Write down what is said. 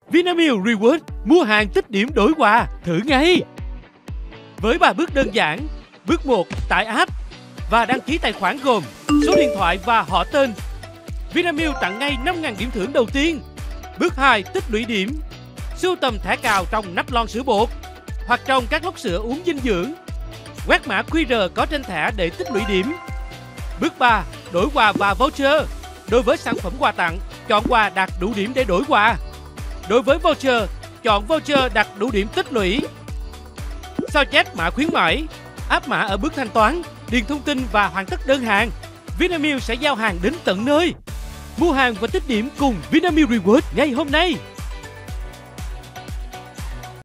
Vinamilk Reward, mua hàng tích điểm đổi quà, thử ngay. Với 3 bước đơn giản. Bước 1, tải app và đăng ký tài khoản gồm số điện thoại và họ tên. Vinamilk tặng ngay 5.000 điểm thưởng đầu tiên. Bước 2, tích lũy điểm. Sưu tầm thẻ cào trong nắp lon sữa bột hoặc trong các lốc sữa uống dinh dưỡng. Quét mã QR có trên thẻ để tích lũy điểm. Bước 3, đổi quà và voucher. Đối với sản phẩm quà tặng, chọn quà đạt đủ điểm để đổi quà. Đối với voucher, chọn voucher đạt đủ điểm tích lũy. Sao chép mã khuyến mãi, áp mã ở bước thanh toán, điền thông tin và hoàn tất đơn hàng. Vinamilk sẽ giao hàng đến tận nơi. Mua hàng và tích điểm cùng Vinamilk Reward ngay hôm nay.